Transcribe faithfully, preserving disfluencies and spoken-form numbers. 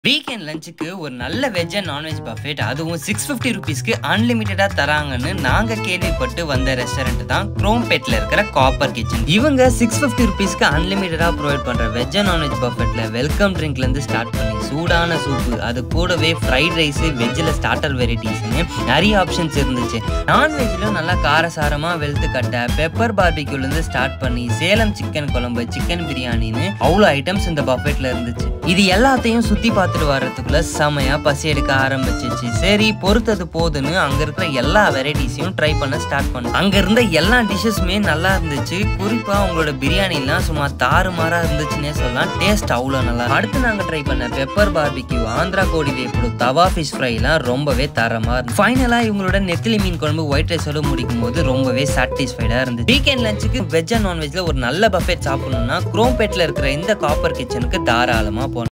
Weekend லஞ்சுக்கு ஒரு நல்ல வெஜ் அண்ட் நான்வெஜ் பஃபெட் அதுவும் சிக்ஸ் ஃபிஃப்டி ருபீஸ்க்கு அன்லிமிட்டடா தராங்கன்னு நாங்க கேள்விப்பட்டு வந்த ரெஸ்டாரண்ட் தான் குரோம்பேட்ல இருக்கிற காப்பர் கிச்சன். இவங்க சிக்ஸ் ஃபிஃப்டி ருபீஸ்க்கு அன்லிமிட்டடா ப்ரொவைட் பண்ற வெஜ் அண்ட் நான்வெஜ் பஃபெட்ல வெல்கம் ட்ரிங்க்ல இருந்து ஸ்டார்ட் பண்ணி சூடான சூப்பு, அது கூடவே ஃப்ரைட் ரைஸ், வெஜ்ல ஸ்டார்டர் வெரைட்டிஸ்னு நிறைய ஆப்ஷன்ஸ் இருந்துச்சு. நான்வெஜ்ல நல்லா காரசாரமா வெளுத்து கட்ட பெப்பர் பார்பிக்யூல இருந்து ஸ்டார்ட் பண்ணி சேலம் சிக்கன் குழம்பு, சிக்கன் பிரியாணின்னு அவ்வளோ ஐட்டம்ஸ் இந்த பஃபெட்ல இருந்துச்சு. இது எல்லாத்தையும் சுத்தி பார்த்துட்டு வர்றதுக்குள்ள செமையா பசி எடுக்க ஆரம்பிச்சிச்சு. சரி பொறுத்தது போதுன்னு அங்க இருக்கிற எல்லா வெரைட்டிஸையும் ட்ரை பண்ண ஸ்டார்ட் பண்ணோம். அங்க இருந்த எல்லா டிஷ்ஷஸுமே நல்லா இருந்துச்சு. குறிப்பா உங்களோட பிரியாணி எல்லாம் சும்மா தாறுமாறா இருந்துச்சுன்னே சொல்லலாம். டேஸ்ட் அவ்வளோ நல்லா. அடுத்து நாங்க ட்ரை பண்ண பெப்பர் பார்பிக்யூ, ஆந்திரா கோடி வேப்புடு, தவா ஃபிஷ் ஃப்ரை எல்லாம் ரொம்பவே தரமா இருந்துச்சு. ஃபைனலா இவங்களோட நெத்திலி மீன் குழம்பு ஒயிட் ரைஸோட முடிக்கும் போது ரொம்பவே சாட்டிஸ்ஃபைடா இருந்துச்சு. வீக்கெண்ட் லஞ்சுக்கு வெஜ் அண்ட் நான்வெஜ்ல ஒரு நல்ல பஃபெட் சாப்பிடணும்னா குரோம்பேட்ல இருக்கிற இந்த காப்பர் கிச்சனுக்கு தாராளமா போகணும்.